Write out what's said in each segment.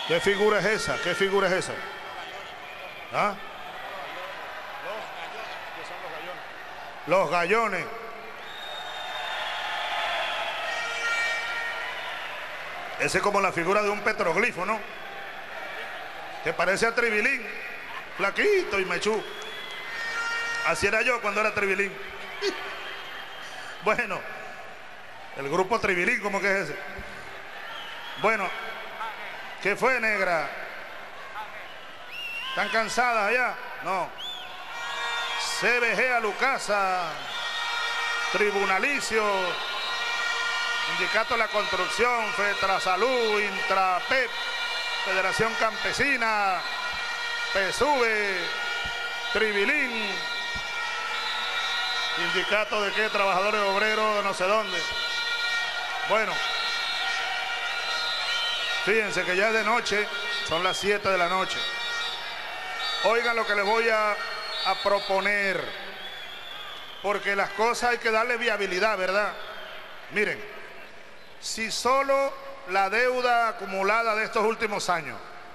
¿Qué figura es esa? ¿Qué figura es esa? ¿Ah? Los gallones. Ese es como la figura de un petroglifo, ¿no? Que parece a Tribilín, flaquito y mechú. Así era yo cuando era Tribilín. Bueno, el grupo Tribilín, ¿cómo que es ese? Bueno, ¿qué fue, negra? ¿Están cansadas allá? No. CBG a Lucasa, Tribunalicio, Sindicato de la Construcción, Fetrasalud, Intrapep, Federación Campesina, PSUVE, Tribilín, Sindicato de qué, Trabajadores Obreros de no sé dónde. Bueno, fíjense que ya es de noche, son las 7 de la noche. Oigan lo que les voy a proponer, porque las cosas hay que darle viabilidad, ¿verdad? Miren, si solo la deuda acumulada de estos últimos años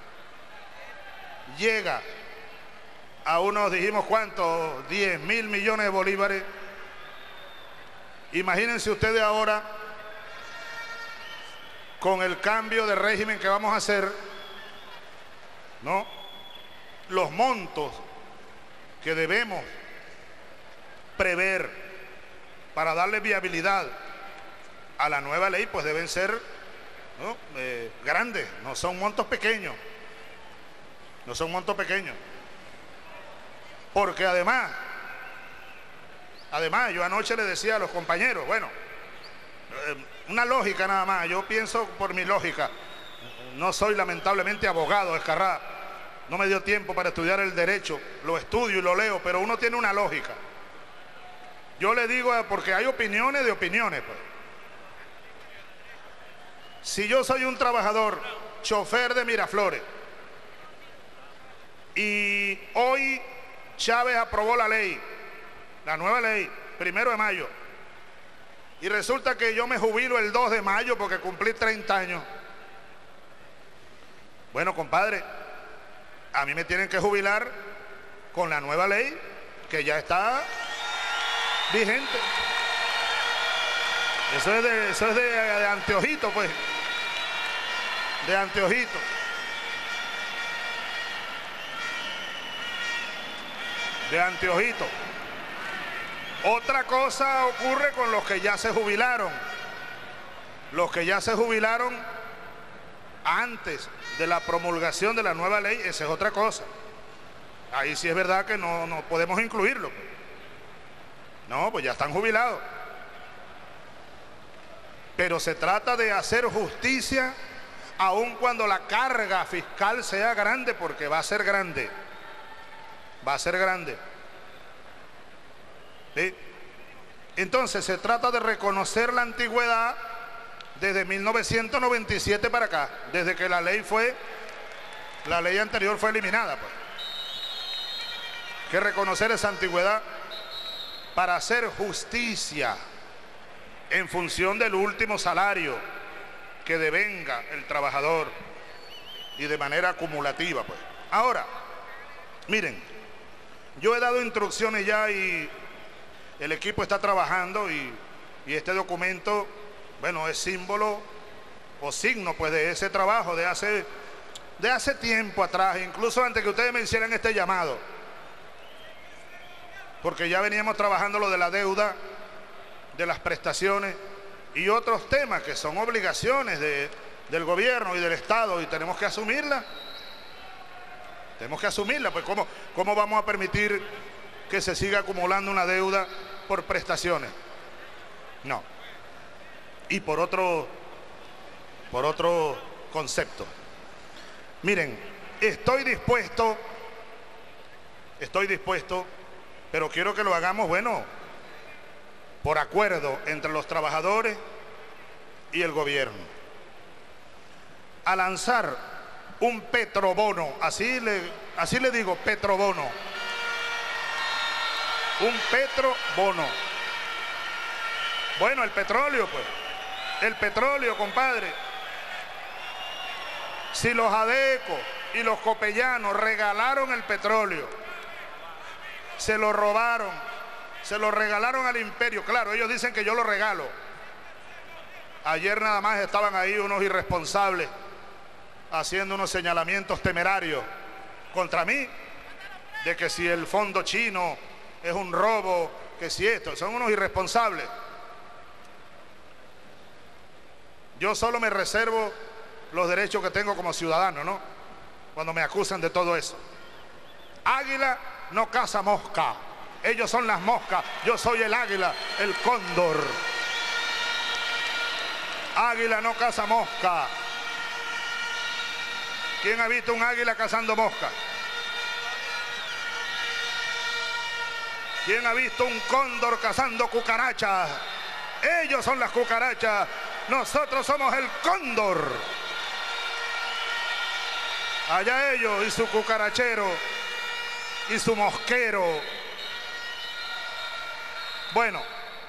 llega a unos, dijimos cuánto, 10.000 millones de bolívares, imagínense ustedes ahora con el cambio de régimen que vamos a hacer, ¿no? Los montos que debemos prever para darle viabilidad a la nueva ley, pues deben ser, ¿no? Grandes, no son montos pequeños, no son montos pequeños, porque además yo anoche le decía a los compañeros, bueno, una lógica nada más, yo pienso por mi lógica, no soy lamentablemente abogado, Ezcarrá, no me dio tiempo para estudiar el derecho, lo estudio y lo leo, pero uno tiene una lógica. Yo le digo, porque hay opiniones de opiniones, pues. Si yo soy un trabajador, chofer de Miraflores, y hoy Chávez aprobó la ley, la nueva ley, 1 de mayo, y resulta que yo me jubilo el 2 de mayo porque cumplí 30 años. Bueno, compadre, a mí me tienen que jubilar con la nueva ley que ya está vigente. Eso es de anteojito, pues. De anteojito. De anteojito. Otra cosa ocurre con los que ya se jubilaron. Los que ya se jubilaron antes de la promulgación de la nueva ley, esa es otra cosa. Ahí sí es verdad que no podemos incluirlo. No, pues ya están jubilados. Pero se trata de hacer justicia aun cuando la carga fiscal sea grande, porque va a ser grande. Va a ser grande. ¿Sí? Entonces se trata de reconocer la antigüedad desde 1997 para acá, desde que la ley anterior fue eliminada, pues. Que reconocer esa antigüedad para hacer justicia en función del último salario que devenga el trabajador y de manera acumulativa, pues. Ahora, miren, yo he dado instrucciones ya y el equipo está trabajando y este documento, bueno, es símbolo o signo, pues, de ese trabajo de hace tiempo atrás, incluso antes que ustedes me hicieran este llamado, porque ya veníamos trabajando lo de la deuda, de las prestaciones y otros temas que son obligaciones del gobierno y del Estado, y tenemos que asumirla. Tenemos que asumirla, pues ¿cómo vamos a permitir que se siga acumulando una deuda por prestaciones? No. Y por otro concepto. Miren, estoy dispuesto, pero quiero que lo hagamos, bueno, por acuerdo entre los trabajadores y el gobierno, a lanzar un petrobono, así le digo, petrobono, un petrobono. Bueno, el petróleo, pues, el petróleo, compadre, Si los adecos y los copellanos regalaron el petróleo, se lo robaron, se lo regalaron al imperio. Claro, ellos dicen que yo lo regalo. Ayer nada más estaban ahí unos irresponsables haciendo unos señalamientos temerarios contra mí, de que si el fondo chino es un robo, que si esto, son unos irresponsables. Yo solo me reservo los derechos que tengo como ciudadano, ¿no? Cuando me acusan de todo eso. Águila no caza mosca. Ellos son las moscas, yo soy el águila, el cóndor. Águila no caza mosca. ¿Quién ha visto un águila cazando mosca? ¿Quién ha visto un cóndor cazando cucarachas? Ellos son las cucarachas, nosotros somos el cóndor. Allá ellos y su cucarachero y su mosquero. Bueno,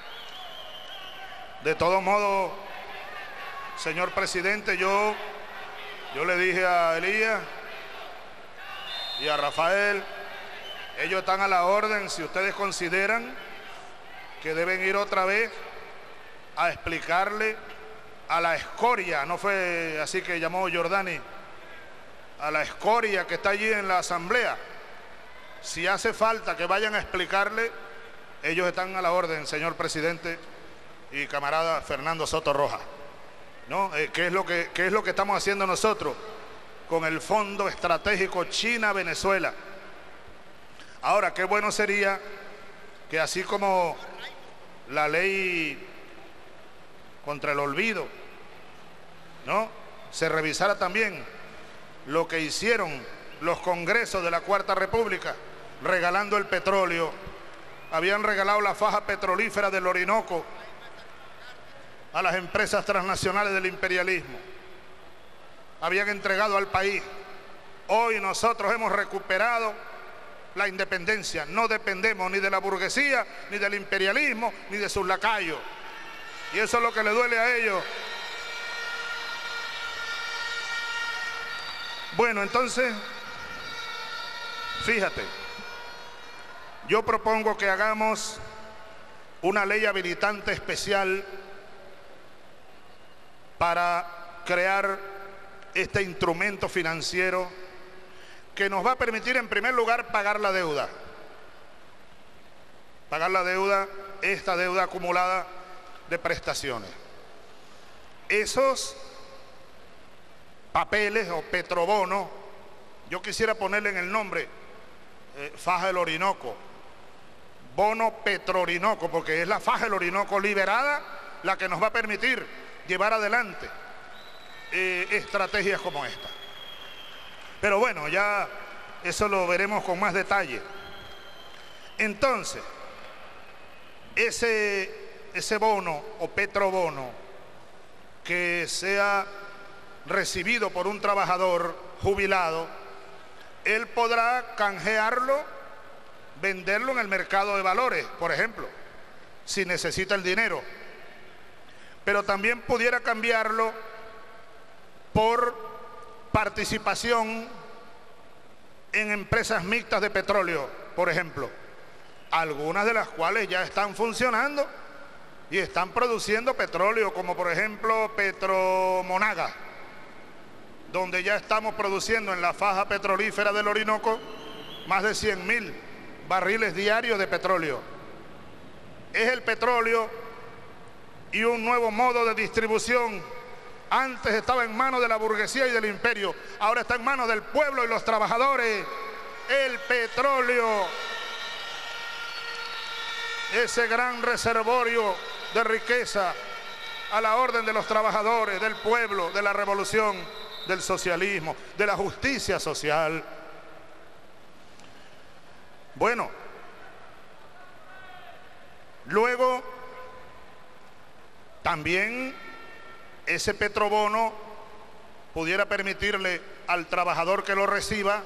de todos modos, señor presidente, yo le dije a Elías y a Rafael, ellos están a la orden si ustedes consideran que deben ir otra vez a explicarle a la escoria, no fue así que llamó Jordani, a la escoria que está allí en la asamblea. Si hace falta que vayan a explicarle, ellos están a la orden, señor presidente y camarada Fernando Soto Rojas, ¿no? ¿Qué es lo que estamos haciendo nosotros con el Fondo Estratégico China-Venezuela? Ahora, qué bueno sería que así como la ley contra el olvido, ¿no?, se revisara también lo que hicieron los congresos de la Cuarta República regalando el petróleo. Habían regalado la faja petrolífera del Orinoco a las empresas transnacionales del imperialismo. Habían entregado al país. Hoy nosotros hemos recuperado la independencia. No dependemos ni de la burguesía, ni del imperialismo, ni de sus lacayos. Y eso es lo que le duele a ellos. Bueno, entonces, fíjate, yo propongo que hagamos una ley habilitante especial para crear este instrumento financiero que nos va a permitir, en primer lugar, pagar la deuda. Pagar la deuda, esta deuda acumulada de prestaciones. Esos papeles o petrobonos, yo quisiera ponerle en el nombre faja del Orinoco, bono Petro-Orinoco, porque es la faja del Orinoco liberada la que nos va a permitir llevar adelante estrategias como esta. Pero bueno, ya eso lo veremos con más detalle. Entonces, ese bono o petrobono que sea recibido por un trabajador jubilado, él podrá canjearlo, venderlo en el mercado de valores, por ejemplo, si necesita el dinero. Pero también pudiera cambiarlo por participación en empresas mixtas de petróleo, por ejemplo, algunas de las cuales ya están funcionando y están produciendo petróleo, como por ejemplo Petromonaga, donde ya estamos produciendo en la faja petrolífera del Orinoco más de 100.000 barriles diarios de petróleo. Es el petróleo y un nuevo modo de distribución. Antes estaba en manos de la burguesía y del imperio, ahora está en manos del pueblo y los trabajadores. El petróleo, ese gran reservorio de riqueza a la orden de los trabajadores, del pueblo, de la revolución, del socialismo, de la justicia social. Bueno, luego también ese petrobono pudiera permitirle al trabajador que lo reciba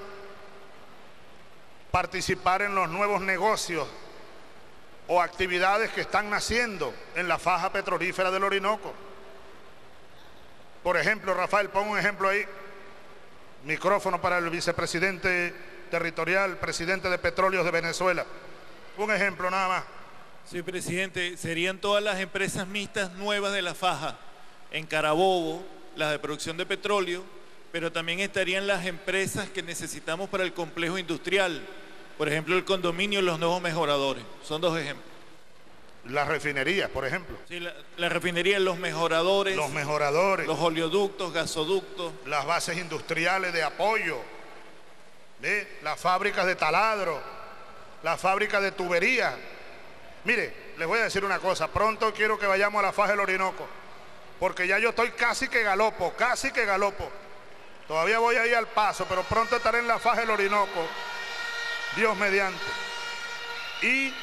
participar en los nuevos negocios o actividades que están naciendo en la faja petrolífera del Orinoco. Por ejemplo, Rafael, pon un ejemplo ahí. Micrófono para el vicepresidente territorial, presidente de Petróleos de Venezuela. Un ejemplo nada más. Sí, presidente, serían todas las empresas mixtas nuevas de la faja en Carabobo, las de producción de petróleo, pero también estarían las empresas que necesitamos para el complejo industrial, por ejemplo el condominio, los nuevos mejoradores. Son dos ejemplos. Las refinerías, por ejemplo. Sí, la refinería, los mejoradores. Los mejoradores. Los oleoductos, gasoductos. Las bases industriales de apoyo. ¿Ve? Las fábricas de taladro. Las fábricas de tubería. Mire, les voy a decir una cosa. Pronto quiero que vayamos a la faja del Orinoco. Porque ya yo estoy casi que galopo, casi que galopo. Todavía voy a ir al paso, pero pronto estaré en la faja del Orinoco. Dios mediante. Y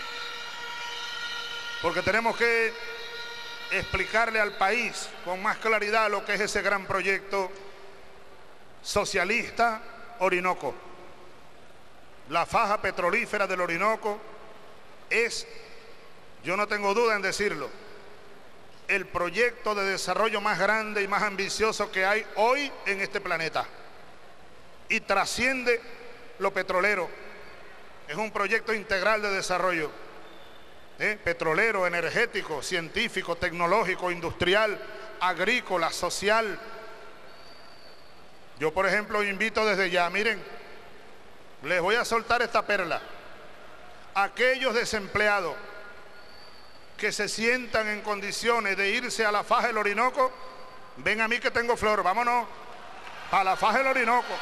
porque tenemos que explicarle al país con más claridad lo que es ese gran proyecto socialista Orinoco. La faja petrolífera del Orinoco es, yo no tengo duda en decirlo, el proyecto de desarrollo más grande y más ambicioso que hay hoy en este planeta. Y trasciende lo petrolero. Es un proyecto integral de desarrollo. Petrolero, energético, científico, tecnológico, industrial, agrícola, social. Yo, por ejemplo, invito desde ya, miren, les voy a soltar esta perla. Aquellos desempleados que se sientan en condiciones de irse a la faja del Orinoco, ven a mí que tengo flor, vámonos a la faja del Orinoco.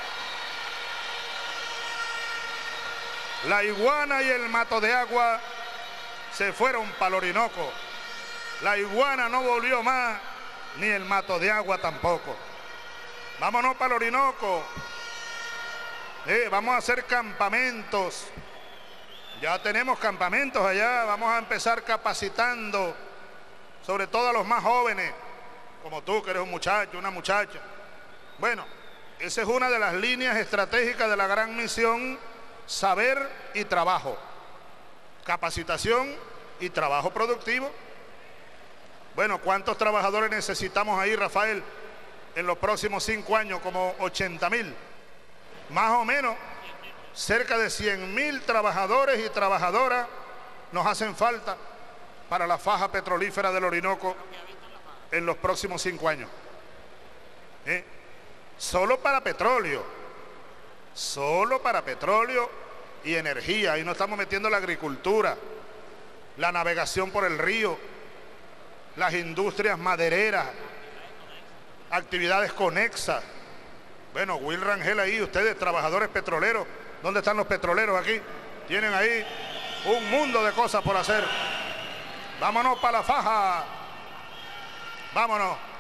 La iguana y el mato de agua se fueron para el Orinoco. La iguana no volvió más, ni el mato de agua tampoco. Vámonos para el Orinoco. Vamos a hacer campamentos. Ya tenemos campamentos allá. Vamos a empezar capacitando, sobre todo a los más jóvenes, como tú que eres un muchacho, una muchacha. Bueno, esa es una de las líneas estratégicas de la gran misión, saber y trabajo. Capacitación y trabajo productivo. Bueno, ¿cuántos trabajadores necesitamos ahí, Rafael, en los próximos 5 años? Como 80.000. Más o menos, cerca de 100.000 trabajadores y trabajadoras nos hacen falta para la faja petrolífera del Orinoco en los próximos 5 años. Solo para petróleo. Solo para petróleo y energía. Ahí no estamos metiendo la agricultura, la navegación por el río, las industrias madereras, actividades conexas. Bueno, Will Rangel ahí, ustedes trabajadores petroleros, ¿dónde están los petroleros aquí? Tienen ahí un mundo de cosas por hacer. Vámonos para la faja. Vámonos.